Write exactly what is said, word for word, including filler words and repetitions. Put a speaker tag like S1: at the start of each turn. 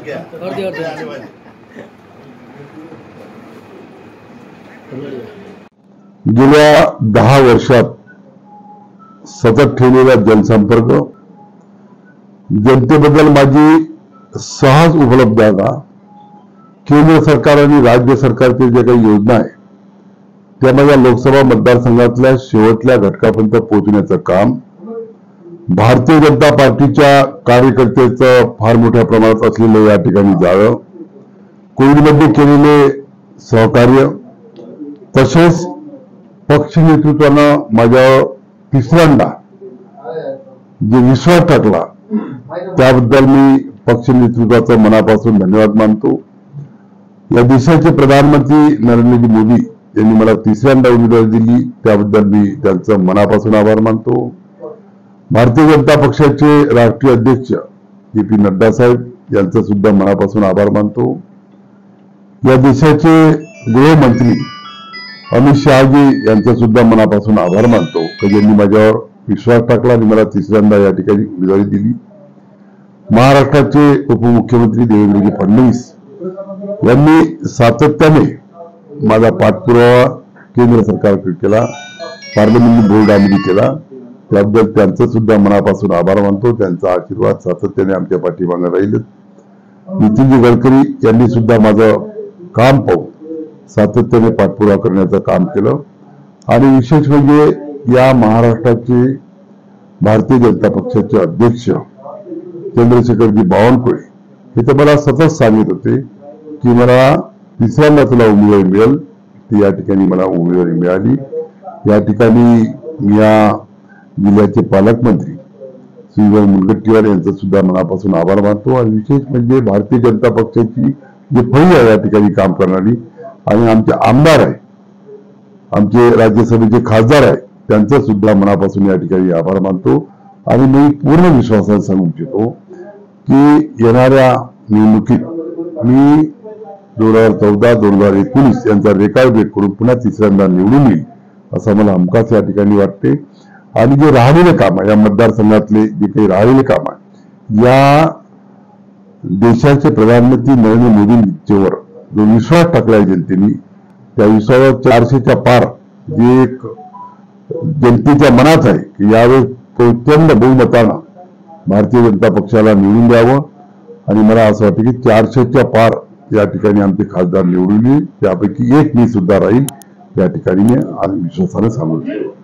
S1: गेल्या दहा वर्षात सतत ठेवलेला जनसंपर्क, जनतेबद्दल माझी सहज उपलब्धता, केंद्र सरकार आणि राज्य सरकारचे जे काही योजना आहे त्या माझ्या लोकसभा मतदारसंघातल्या शेवटल्या घटकापर्यंत पोहोचण्याचं काम, भारतीय जनता पार्टीच्या कार्यकर्त्यांचं फार मोठ्या प्रमाणात असलेलं या ठिकाणी जाळं, कोविडमध्ये केलेले सहकार्य, तसेच पक्ष नेतृत्वानं माझ्यावर तिसऱ्यांदा जे विश्वास टाकला त्याबद्दल मी पक्ष नेतृत्वाचा मनापासून धन्यवाद मानतो। या देशाचे प्रधानमंत्री नरेंद्र मोदी यांनी मला तिसऱ्यांदा उमेदवारी दिली त्याबद्दल मी त्यांचं मनापासून आभार मानतो। भारतीय जनता पक्षाचे राष्ट्रीय अध्यक्ष जे पी नड्डा साहेब यांचं सुद्धा मनापासून आभार मानतो। या देशाचे गृहमंत्री अमित शहाजी यांचा सुद्धा मनापासून आभार मानतो की ज्यांनी माझ्यावर विश्वास टाकला आणि मला तिसऱ्यांदा या ठिकाणी उमेदवारी दिली। महाराष्ट्राचे उपमुख्यमंत्री देवेंद्रजी फडणवीस यांनी सातत्याने माझा पाठपुरावा केंद्र सरकारकडे केला, पार्लमेंट बोर्डामध्ये केला, त्याबद्दल त्यांचं सुद्धा मनापासून आभार मानतो। त्यांचा आशीर्वाद सातत्याने आमच्या पाठीमागे राहील। नितीनजी गडकरी यांनी सुद्धा माझं काम पाहून सातत्याने पाठपुरावा करण्याचं काम केलं आणि विशेष म्हणजे या महाराष्ट्राचे भारतीय जनता पक्षाचे अध्यक्ष चंद्रशेखरजी बावनकुळे हे तर मला सतत सांगत होते की मला तिसऱ्यांदा तुला उमेदवारी मिळेल, ती या ठिकाणी मला उमेदवारी मिळाली। या ठिकाणी या जिल्ह्याचे पालकमंत्री श्रीभाई मुनगंटीवार यांचा सुद्धा मनापासून आभार मानतो आणि विशेष म्हणजे भारतीय जनता पक्षाची जी फळी आहे या ठिकाणी काम करणारी आणि आमचे आमदार आहे, आमचे राज्यसभेचे खासदार आहे, त्यांचा सुद्धा मनापासून या ठिकाणी आभार मानतो। आणि मी पूर्ण विश्वासाने सांगू इच्छितो की येणाऱ्या निवडणुकीत मी दोन हजार चौदा दोन हजार एकोणीस यांचा रेकॉर्ड ब्रेक करून पुन्हा तिसऱ्यांदा निवडून येईल असं मला हमखास या ठिकाणी वाटते। आणि जे राहिलेले काम आहे या मतदारसंघातले जे काही राहिलेले काम आहे, या देशाचे प्रधानमंत्री नरेंद्र मोदींच्यावर जो विश्वास टाकलाय जनतेने, त्या विश्वासावर चारशेच्या पार जे एक जनतेच्या मनात आहे की यावेळी प्रचंड बहुमतानं भारतीय जनता पक्षाला निवडून द्यावं आणि मला असं वाटतं की चारशेच्या पार या ठिकाणी आमचे खासदार निवडून येईल, त्यापैकी एक मी सुद्धा राहील या ठिकाणी मी आज विश्वासाने सांगू शकतो।